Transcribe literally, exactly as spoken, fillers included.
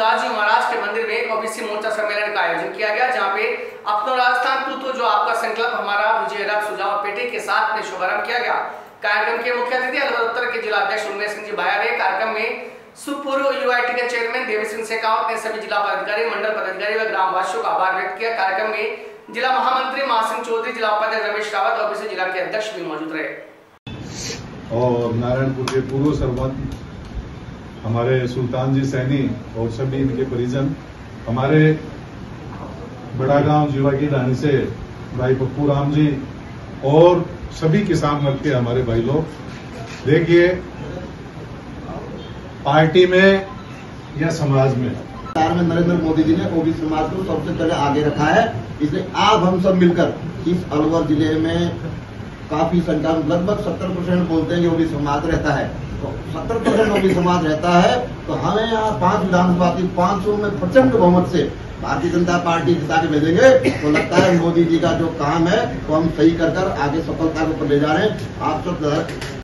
प्रभुदास जी महाराज के मंदिर में एक ओबीसी मोर्चा सम्मेलन का आयोजन किया गया, जहां पे अपनो राजस्थान तू तो जो आपका संकल्प हमारा विजय रथ सुझाव पेटी के साथ में शुभारंभ किया गया। कार्यक्रम के मुख्य अतिथि अलवर उत्तर के जिला अध्यक्ष उन्मेष सिंह जी भाया रहे। कार्यक्रम में सुपूर्व यूआईटी के चेयरमैन देवी सिंह शेखावत ने सभी जिला पदाधिकारी, मंडल पदाधिकारी व ग्रामवासियों का आभार व्यक्त किया। कार्यक्रम में जिला महामंत्री महासिंह चौधरी, जिला उपाध्यक्ष रमेश रावत और ओबीसी जिला के अध्यक्ष भी मौजूद रहे। और नारायणपुर के पूर्व सरपंच हमारे सुल्तान जी सैनी और सभी इनके परिजन, हमारे बड़ा गांव जीवा की ढाणी से भाई पप्पू राम जी और सभी किसान वर्ग के हमारे भाई लोग, देखिए पार्टी में या समाज में सरकार में नरेंद्र मोदी जी ने ओबीसी समाज को सबसे पहले आगे रखा है। इसलिए आज हम सब मिलकर इस अलवर जिले में काफी संख्या में लगभग सत्तर परसेंट बोलते हैं कि ओबीसी समाज रहता है। तो सत्तर परसेंट ओबीसी समाज रहता है तो हमें यहाँ पांच विधानसभा की पांच सौ में प्रचंड बहुमत से भारतीय जनता पार्टी जिता के भेजेंगे। तो लगता है मोदी जी का जो काम है वो हम सही कर कर आगे सफलता को ले जा रहे हैं। आप सब